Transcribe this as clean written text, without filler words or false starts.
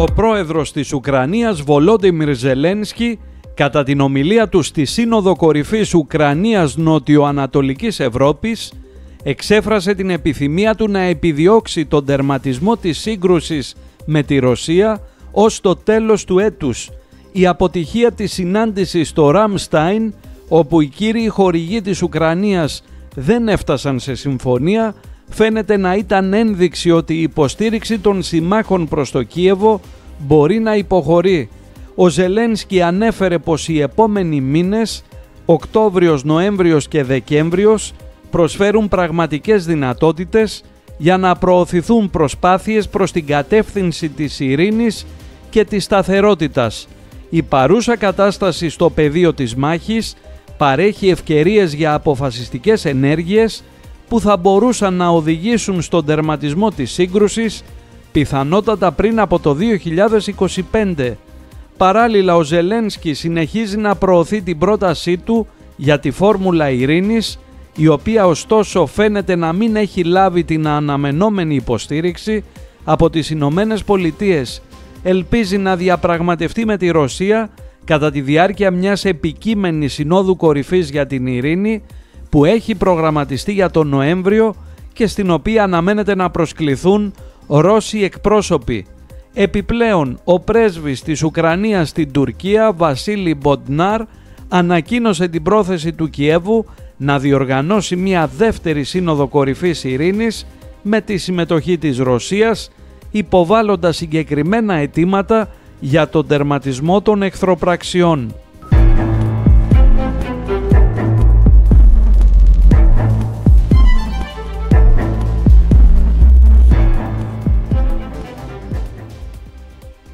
Ο πρόεδρος της Ουκρανίας, Βολόντιμιρ Ζελένσκι, κατά την ομιλία του στη Σύνοδο Κορυφής Ουκρανίας Νοτιοανατολικής Ευρώπης, εξέφρασε την επιθυμία του να επιδιώξει τον τερματισμό της σύγκρουσης με τη Ρωσία ως το τέλος του έτους. Η αποτυχία της συνάντησης στο Ραμστάιν, όπου οι κύριοι χορηγοί της Ουκρανίας δεν έφτασαν σε συμφωνία, φαίνεται να ήταν ένδειξη ότι η υποστήριξη των συμμάχων προς το Κίεβο μπορεί να υποχωρεί. Ο Ζελένσκι ανέφερε πως οι επόμενοι μήνες, Οκτώβριος, Νοέμβριος και Δεκέμβριος, προσφέρουν πραγματικές δυνατότητες για να προωθηθούν προσπάθειες προς την κατεύθυνση της ειρήνης και της σταθερότητας. Η παρούσα κατάσταση στο πεδίο της μάχης παρέχει ευκαιρίες για αποφασιστικές ενέργειες που θα μπορούσαν να οδηγήσουν στον τερματισμό της σύγκρουσης, πιθανότατα πριν από το 2025. Παράλληλα, ο Ζελένσκι συνεχίζει να προωθεί την πρότασή του για τη φόρμουλα ειρήνης, η οποία ωστόσο φαίνεται να μην έχει λάβει την αναμενόμενη υποστήριξη από τις Ηνωμένες Πολιτείες. Ελπίζει να διαπραγματευτεί με τη Ρωσία κατά τη διάρκεια μιας επικείμενης συνόδου κορυφής για την ειρήνη που έχει προγραμματιστεί για τον Νοέμβριο και στην οποία αναμένεται να προσκληθούν Ρώσοι εκπρόσωποι. Επιπλέον, ο πρέσβης της Ουκρανίας στην Τουρκία, Βασίλη Μποντνάρ, ανακοίνωσε την πρόθεση του Κιέβου να διοργανώσει μια δεύτερη σύνοδο κορυφής ειρήνης με τη συμμετοχή της Ρωσίας, υποβάλλοντας συγκεκριμένα αιτήματα για τον τερματισμό των εχθροπραξιών.